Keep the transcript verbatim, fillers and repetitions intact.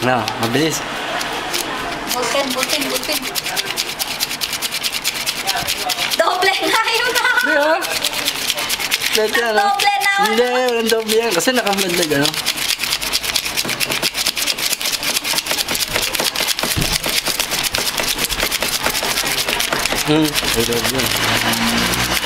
No, mabilis. Butin, butin, butin. Doble na yun na. Di ba? Pwede yan, no? Doble na. Hindi, walang doble yan. Kasi nakamadlag, ano? Hmm, ay doble yan.